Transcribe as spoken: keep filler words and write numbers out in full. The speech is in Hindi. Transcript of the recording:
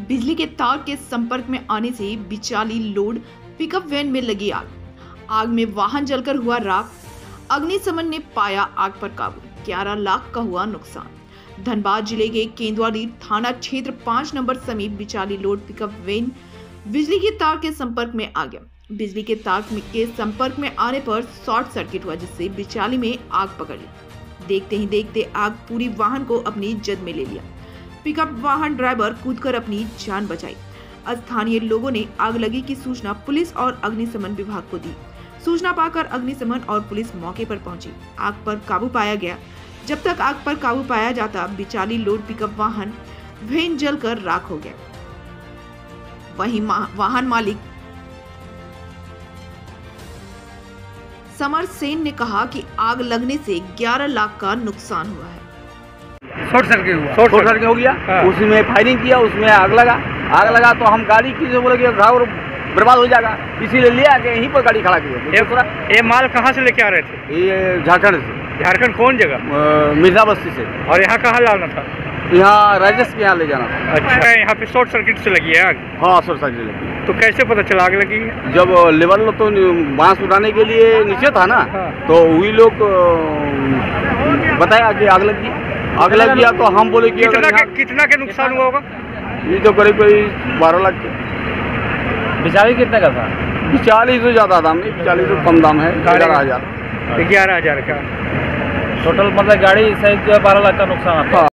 बिजली के तार के संपर्क में आने से बिचाली लोड पिकअप वैन में लगी आग। आग में वाहन जलकर हुआ राख। अग्निशमन ने पाया आग पर काबू। ग्यारह लाख का हुआ नुकसान। धनबाद जिले के केंदुआली थाना क्षेत्र पाँच नंबर समीप बिचाली लोड पिकअप वैन बिजली के तार के संपर्क में आ गया। बिजली के तार के संपर्क में आने पर शॉर्ट सर्किट हुआ, जिससे बिचाली में आग पकड़ ली। देखते ही देखते आग पूरी वाहन को अपनी जद में ले लिया। पिकअप वाहन ड्राइवर कूदकर अपनी जान बचाई। स्थानीय लोगों ने आग लगी की सूचना पुलिस और अग्निशमन विभाग को दी। सूचना पाकर अग्निशमन और पुलिस मौके पर पहुंची। आग पर काबू पाया गया। जब तक आग पर काबू पाया जाता, बिचाली लोड पिकअप वाहन वैन जलकर राख हो गया। वहीं वाहन मालिक समर सेन ने कहा कि आग लगने से ग्यारह लाख का नुकसान हुआ है। शॉर्ट सर्किट हुआ, शॉर्ट सर्किट हो गया। हाँ। उसमें फायरिंग किया, उसमें आग लगा। आग लगा तो हम गाड़ी की से बोले कि घाव बर्बाद हो जाएगा, इसीलिए ले आके यहीं पर गाड़ी खड़ा की। ये माल कहाँ से लेके आ रहे थे? ये झारखंड से। झारखंड कौन जगह? मिर्जा बस्ती से। और यहाँ कहाँ लाना था? यहाँ राजेश के यहाँ ले जाना था। अच्छा, यहाँ पे शॉर्ट सर्किट से लगी है आग? हाँ, शॉर्ट सर्किट लगी। तो कैसे पता चला आग लगी? जब लेवल तो बांस उठाने के लिए नीचे था ना। हाँ। तो वही लोग बताया कि आग लगी। आग लग गया तो हम बोले कि कितना के, कितना के नुकसान हुआ होगा? ये तो करीब करीब बारह लाख के। बिचाली कितने का था? बिचाली तो ज्यादा दाम नहीं, बिचाली तो कम दाम है, ग्यारह हजार ग्यारह हजार का टोटल। मतलब गाड़ी सहित जो है बारह लाख का नुकसान आता है।